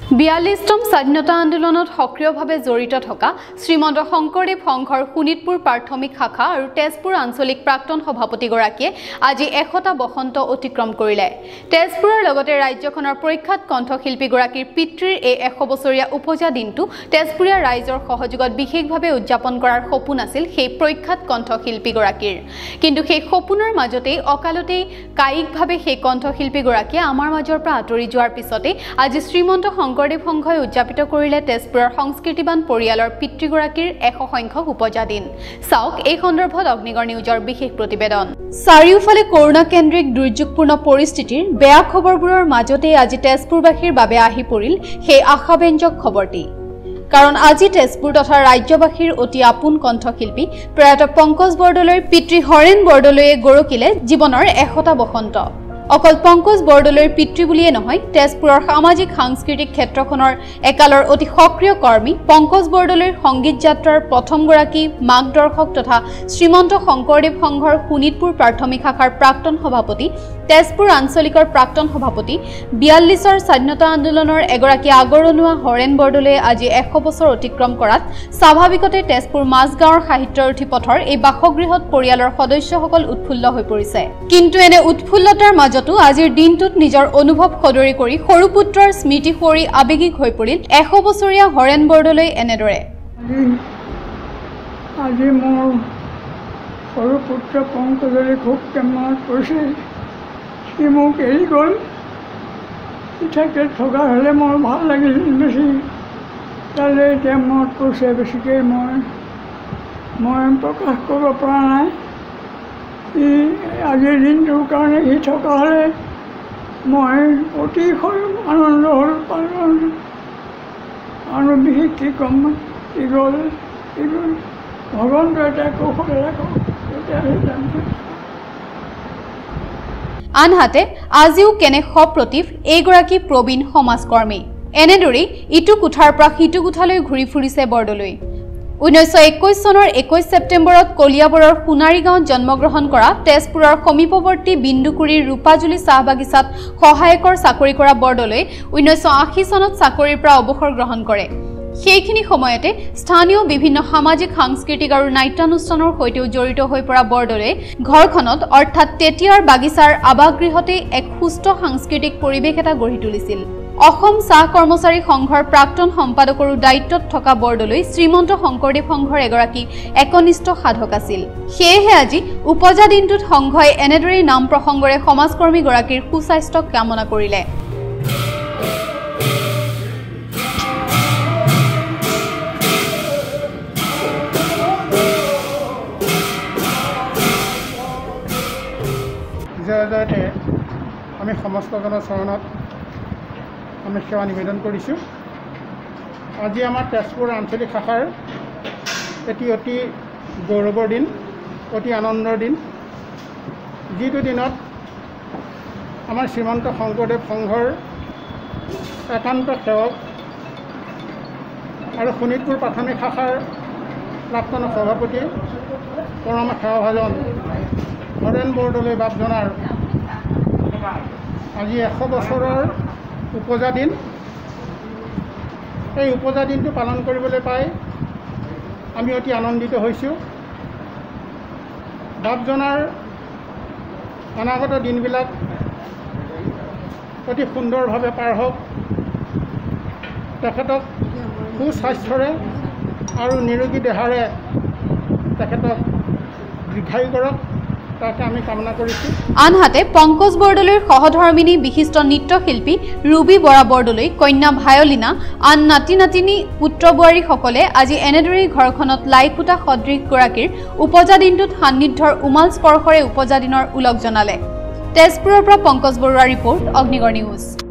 42তম স্বাধীনতা আন্দোলনত সক্ৰিয়ভাৱে জড়িত থকা শ্ৰীমন্ত শংকৰদেৱ সংঘৰ শোণিতপুৰ প্ৰাথমিক শাখা আৰু তেজপুৰ আঞ্চলিক প্ৰাক্তন সভাপতিগৰাকীয়ে আজি 100টা বসন্ত অতিক্ৰম কৰিলে। তেজপুৰৰ লগতে ৰাজ্যখনৰ প্ৰখ্যাত কণ্ঠশিল্পীগৰাকীৰ পিতৃৰ এই 100 বছৰীয়া উপজা দিনটো তেজপুৰীয়া ৰাইজৰ সহযোগত বিশেষভাৱে উদযাপন কৰাৰ সপোন আছিল সেই প্ৰখ্যাত কণ্ঠশিল্পীগৰাকীৰ। কিন্তু সেই সপোনৰ মাজতেই অকালতেই কায়িকভাৱে সেই কণ্ঠশিল্পীগৰাকীয়ে আমাৰ মাজৰ পৰা আঁতৰি যোৱাৰ পিছতে আজি শ্ৰীমন্ত শংকৰদেৱ সংঘই উদযাপিত কৰিলে তেজপুৰৰ সংস্কৃতিবান পৰিয়ালৰ পিতৃগৰাকীৰ 100 সংখ্যক উপজা দিন। চাওক এই সন্দৰ্ভত অগ্নিগড় নিউজৰ বিশেষ প্ৰতিবেদন। চাৰিওফালে কৰোনা কেন্দ্ৰিক দুৰ্যোগপূৰ্ণ পৰিস্থিতিৰ বেয়া খবৰবোৰৰ মাজতেই আজি তেজপুৰবাসীৰ বাবে আহি পৰিল সেই আশাব্যঞ্জক খবৰটি। কাৰণ আজি তেজপুৰ তথা ৰাজ্যবাসীৰ অতি আপোন কণ্ঠশিল্পী প্ৰয়াত পংকজ বৰদলৈৰ পিতৃ হৰেণ বৰদলৈয়ে গৰকিলে জীৱনৰ 100টা বসন্ত। অকল পংকজ বৰদলৈৰ পিতৃ বুলিয়ে নহয়, তেজপুৰৰ সামাজিক সাংস্কৃতিক ক্ষেত্ৰখনৰ একালৰ অতি সক্ৰিয় কৰ্মী পংকজ বৰদলৈৰ সংগীত যাত্ৰাৰ প্ৰথমগৰাকী মাৰ্গদৰ্শক তথা শ্ৰীমন্ত শংকৰদেৱ সংঘৰ শোণিতপুৰ প্ৰাথমিক শাখাৰ প্ৰাক্তন সভাপতি, তেজপুৰ আঞ্চলিকৰ প্ৰাক্তন সভাপতি, 42ৰ স্বাধীনতা আন্দোলনৰ এগৰাকী আগৰণুৱা হৰেণ বৰদলৈয়ে আজি 100 বছৰ অতিক্ৰম কৰাত স্বাভাৱিকতে তেজপুৰ মাজগাঁৱৰ সাহিত্যৰ উঠিপথৰ এই বাসগৃহত পৰিয়ালৰ সদস্যসকল উৎফুল্ল হৈ পৰিছে। কিন্তু এনে উৎফুল্লতাৰ মাজতো আজিৰ দিনটোত নিজৰ অনুভৱ সদৰি কৰি সৰু পুত্ৰৰ স্মৃতি সোঁৱৰি আৱেগিক হৈ পৰিল 100 বছৰীয়া হৰেণ বৰদলৈ এনেদৰে। আজি মোৰ সৰু পুত্ৰ পংকজলৈ খুব মনত পৰিছে। সি মোক এৰি গ'ল। থাকে থকা হ'লে মোৰ ভাল লাগিল বেছি। তালৈ এতিয়া মনত পৰিছে বেছিকৈ মই প্ৰকাশ কৰিব পৰা নাই। আজিৰ দিনটোৰ কাৰণে সি থকা হ'লে মই অতিশয় আনন্দ হ'ল পালোঁ। আৰু বিশেষ কি ক'ম, কি গ'ল ভগৱন্তৰ এটা কৌশল ৰাখক। আনহাতে আজিও কেনে সপ্ৰতিভ এইগৰাকী প্ৰবীণ সমাজকৰ্মী। এনেদৰেই ইটো কোঠাৰ পৰা সিটো কোঠালৈ ঘূৰি ফুৰিছে বৰদলৈ। 1921 চনৰ 21 ছেপ্টেম্বৰত কলিয়াবৰৰ সোণাৰী গাঁৱত জন্মগ্ৰহণ কৰা তেজপুৰৰ সমীপৱৰ্তী বিন্দুকুৰিৰ ৰূপাজুলি চাহ বাগিচাত সহায়কৰ চাকৰি কৰা বৰদলৈ 1980 চনত চাকৰিৰ পৰা অৱসৰ গ্ৰহণ কৰে। সেইখিনি সময়তে স্থানীয় বিভিন্ন সামাজিক সাংস্কৃতিক আৰু নাট্যানুষ্ঠানৰ সৈতেও জড়িত হৈ পৰা বৰদলৈ ঘৰখনত অৰ্থাৎ তেতিয়াৰ বাগিচাৰ আৱাসগৃহতে এক সুস্থ সাংস্কৃতিক পৰিৱেশ এটা গঢ়ি তুলিছিল। অসম চাহ কৰ্মচাৰী সংঘৰ প্ৰাক্তন সম্পাদকৰো দায়িত্বত থকা বৰদলৈ শ্ৰীমন্ত শংকৰদেৱ সংঘৰ এগৰাকী একনিষ্ঠ সাধক আছিল। সেয়েহে আজি উপজা দিনটোত সংঘই এনেদৰেই নাম প্ৰসংগৰে সমাজকৰ্মীগৰাকীৰ সুস্বাস্থ্য কামনা কৰিলে। আমি সমস্তজনৰ চৰণত আমি সেৱা নিবেদন কৰিছোঁ। আজি আমাৰ তেজপুৰ আঞ্চলিক শাখাৰ এটি অতি গৌৰৱৰ দিন, অতি আনন্দৰ দিন। যিটো দিনত আমাৰ শ্ৰীমন্ত শংকৰদেৱ সংঘৰ একান্ত সেৱক আৰু শোণিতপুৰ প্ৰাথমিক শাখাৰ প্ৰাক্তন সভাপতি পৰম সেৱাভাজন হৰেণ বৰদলৈ বাপজনাৰ আজি 100 বছৰৰ উপজা দিন। এই উপজা দিনটো পালন কৰিবলৈ পাই আমি অতি আনন্দিত হৈছোঁ। বাপজনাৰ অনাগত দিনবিলাক অতি সুন্দৰভাৱে পাৰ হওক, তেখেতক সুস্বাস্থ্যৰে আৰু নিৰোগী দেহাৰে তেখেতক দীৰ্ঘায়ু কৰক, তাকে আমি কামনা কৰিছোঁ। আনহাতে পংকজ বৰদলৈৰ সহধৰ্মিনী বিশিষ্ট নৃত্যশিল্পী ৰুবি বৰা বৰদলৈ, কন্যা ভায়লিনা, আন নাতি নাতিনী পুত্ৰ বোৱাৰীসকলে আজি এনেদৰেই ঘৰখনত লাইকুটা সদৃশগৰাকীৰ উপজা দিনটোত সান্নিধ্যৰ উমাল স্পৰ্শৰে উপজা দিনৰ ওলগ জনালে। তেজপুৰৰ পৰা পংকজ বৰুৱাৰ ৰিপৰ্ট, অগ্নিগড় নিউজ।